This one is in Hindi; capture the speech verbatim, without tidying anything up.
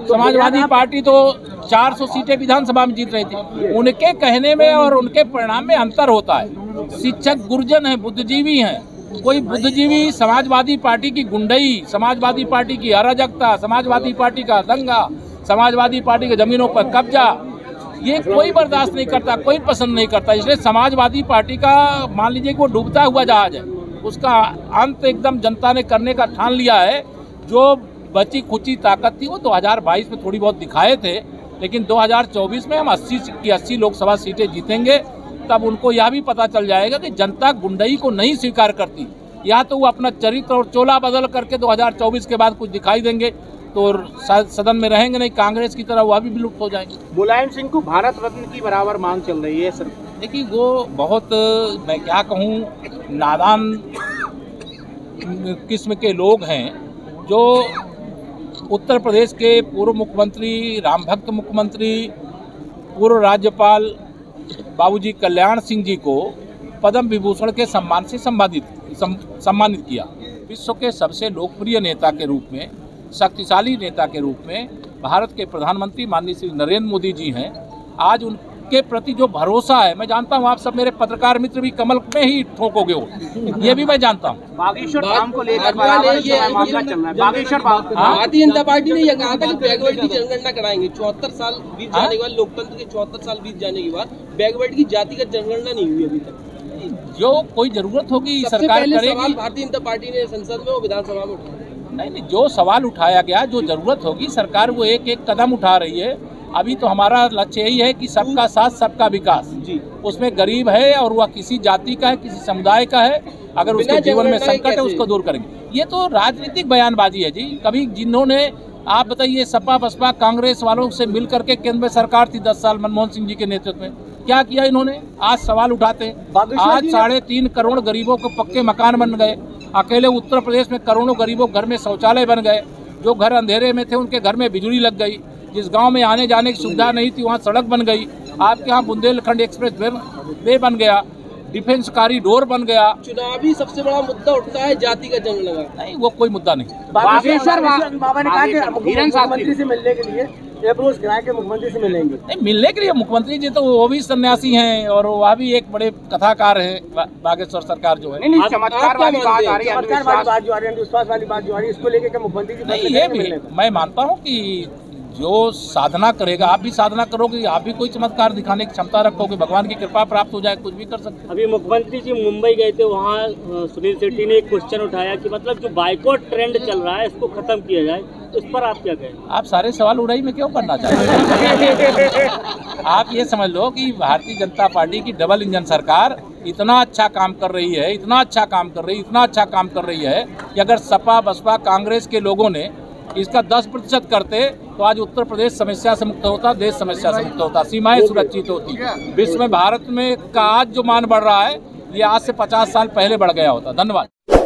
समाजवादी पार्टी तो चार सौ सीटें विधानसभा में जीत रही थी। उनके कहने में और उनके परिणाम में अंतर होता है। शिक्षक गुर्जन है, बुद्धिजीवी हैं। कोई बुद्धिजीवी समाजवादी पार्टी की गुंडई, समाजवादी पार्टी की अराजकता, समाजवादी पार्टी का दंगा, समाजवादी पार्टी के जमीनों पर कब्जा, ये कोई बर्दाश्त नहीं करता, कोई पसंद नहीं करता। इसलिए समाजवादी पार्टी का मान लीजिए कि वो डूबता हुआ जहाज है, उसका अंत एकदम जनता ने करने का ठान लिया है। जो बची खुची ताकत थी वो दो हज़ार बाईस में थोड़ी बहुत दिखाए थे, लेकिन दो हज़ार चौबीस में हम अस्सी की अस्सी लोकसभा सीटें जीतेंगे। तब उनको यह भी पता चल जाएगा कि जनता गुंडई को नहीं स्वीकार करती। या तो वो अपना चरित्र और चोला बदल करके दो हज़ार चौबीस के बाद कुछ दिखाई देंगे तो सदन में रहेंगे, नहीं कांग्रेस की तरह वह भी विलुप्त हो जाएंगे। मुलायम सिंह को भारत रत्न की बराबर मांग चल रही है सर। देखिए वो बहुत, मैं क्या कहूँ, नादान किस्म के लोग हैं जो उत्तर प्रदेश के पूर्व मुख्यमंत्री, रामभक्त मुख्यमंत्री, पूर्व राज्यपाल बाबूजी कल्याण सिंह जी को पद्म विभूषण के सम्मान से संवादित सम, सम्मानित किया। विश्व के सबसे लोकप्रिय नेता के रूप में, शक्तिशाली नेता के रूप में भारत के प्रधानमंत्री माननीय श्री नरेंद्र मोदी जी हैं। आज उनके प्रति जो भरोसा है, मैं जानता हूं आप सब मेरे पत्रकार मित्र भी कमल में ही ठोकोगे हो, ये भी मैं जानता हूं। बागेश्वर धाम को लेकर मामला चल रहा है। बागेश्वर भारतीय जनता पार्टी ने यह कहा था कि बैकवर्ड की जनगणना कराएंगे। चौहत्तर साल बीत जाने के बाद, लोकतंत्र के चौहत्तर साल बीत जाने के बाद बैकवर्ड की जातिगत जनगणना नहीं हुई अभी तक। जो कोई जरूरत होगी सरकार करेगी। भारतीय जनता पार्टी ने संसद में, वो विधानसभा में उठाया। नहीं नहीं, जो सवाल उठाया गया, जो जरूरत होगी सरकार वो एक एक कदम उठा रही है। अभी तो हमारा लक्ष्य यही है कि सबका साथ सबका विकास जी। उसमें गरीब है और वह किसी जाति का है, किसी समुदाय का है, अगर उसके जीवन में संकट है उसको दूर करेंगे। ये तो राजनीतिक बयानबाजी है जी। कभी जिन्होंने, आप बताइए, सपा बसपा कांग्रेस वालों से मिल करके केंद्र में सरकार थी दस साल मनमोहन सिंह जी के नेतृत्व में, क्या किया इन्होंने? आज सवाल उठाते हैं। आज साढ़े तीन करोड़ गरीबों को पक्के मकान बन गए। अकेले उत्तर प्रदेश में करोड़ों गरीबों घर में शौचालय बन गए। जो घर अंधेरे में थे उनके घर में बिजली लग गई। जिस गांव में आने जाने की सुविधा नहीं थी वहां सड़क बन गई। आपके यहाँ बुंदेलखंड एक्सप्रेस वे बन गया, डिफेंस कॉरिडोर बन गया। चुनावी सबसे बड़ा मुद्दा उठता है जाति का जनगणना। नहीं, वो कोई मुद्दा नहीं। बागेश्वर बाबा ने कहा कि मुख्यमंत्री से मिलने के लिए अप्रोच कराए के मुख्यमंत्री से मिलेंगे। नहीं, मिलने के लिए मुख्यमंत्री जी तो वो भी सन्यासी हैं और वह भी एक बड़े कथाकार हैं। बागेश्वर सरकार जो है, नहीं नहीं, चमत्कार वाली बात आ रही है, चमत्कार वाली बात जो आ रही है, विश्वास वाली बात जो आ रही है, इसको लेके क्या मुख्यमंत्री जी? नहीं, ये भी मैं मानता हूँ कि जो साधना करेगा, आप भी साधना करोगे, आप भी कोई चमत्कार दिखाने की क्षमता रखोगे, भगवान की कृपा प्राप्त हो जाए, कुछ भी कर सकते। अभी मुख्यमंत्री जी मुंबई गए थे, वहाँ सुनील शेट्टी ने एक क्वेश्चन उठाया कि मतलब जो बाइकआउट ट्रेंड चल रहा है इसको खत्म किया जाए, इस पर आप क्या कहें? आप सारे सवाल उड़ाई में क्यों करना चाहते हैं? आप ये समझ लो कि भारतीय जनता पार्टी की डबल इंजन सरकार इतना अच्छा काम कर रही है, इतना अच्छा काम कर रही है, इतना अच्छा काम कर रही है कि अगर सपा बसपा कांग्रेस के लोगों ने इसका दस प्रतिशत करते तो आज उत्तर प्रदेश समस्या से मुक्त होता, देश समस्या से मुक्त होता, सीमाएं सुरक्षित होती। विश्व में भारत में का आज जो मान बढ़ रहा है, ये आज से पचास साल पहले बढ़ गया होता। धन्यवाद।